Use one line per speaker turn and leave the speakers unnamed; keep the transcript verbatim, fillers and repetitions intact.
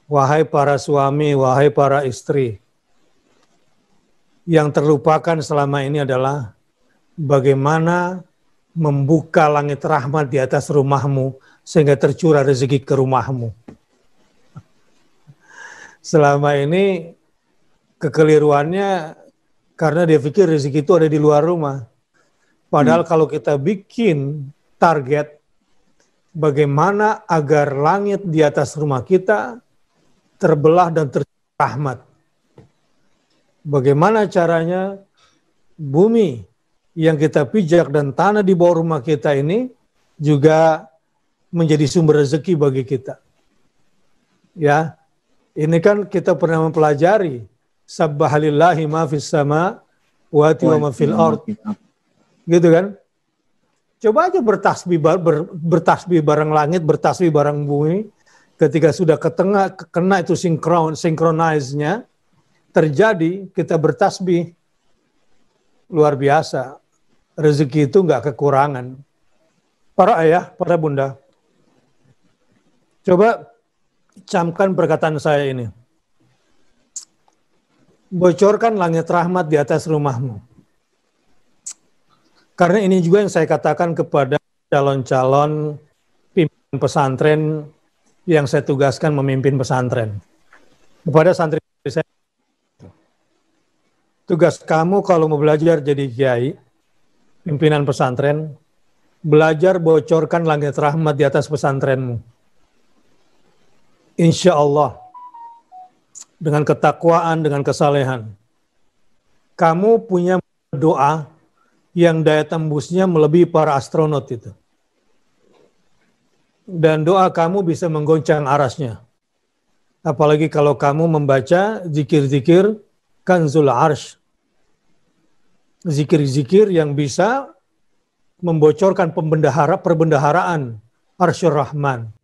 Wahai para suami, wahai para istri, yang terlupakan selama ini adalah bagaimana membuka langit rahmat di atas rumahmu sehingga tercurah rezeki ke rumahmu. Selama ini kekeliruannya karena dia pikir rezeki itu ada di luar rumah. Padahal hmm. kalau kita bikin target bagaimana agar langit di atas rumah kita terbelah dan tercurah rahmat. Bagaimana caranya bumi yang kita pijak dan tanah di bawah rumah kita ini juga menjadi sumber rezeki bagi kita. Ya, ini kan kita pernah mempelajari sabbahalillahi ma fis sama wa ma fil ard. Gitu kan? Coba aja bertasbih ber, bertasbih bareng langit, bertasbih bareng bumi. Ketika sudah ke tengah, kena itu sinkron, sinkronize-nya, terjadi, kita bertasbih. Luar biasa. Rezeki itu nggak kekurangan. Para ayah, para bunda, coba camkan perkataan saya ini. Bocorkan langit rahmat di atas rumahmu. Karena ini juga yang saya katakan kepada calon-calon pimpinan pesantren yang saya tugaskan memimpin pesantren. Kepada santri saya, tugas kamu kalau mau belajar jadi kiai, pimpinan pesantren, belajar bocorkan langit rahmat di atas pesantrenmu. Insya Allah, dengan ketakwaan, dengan kesalehan, kamu punya doa yang daya tembusnya melebihi para astronot itu. Dan doa kamu bisa menggoncang arasnya. Apalagi kalau kamu membaca zikir-zikir Kanzul Arsh. Zikir-zikir yang bisa membocorkan pembendahara, perbendaharaan Arsyur Rahman.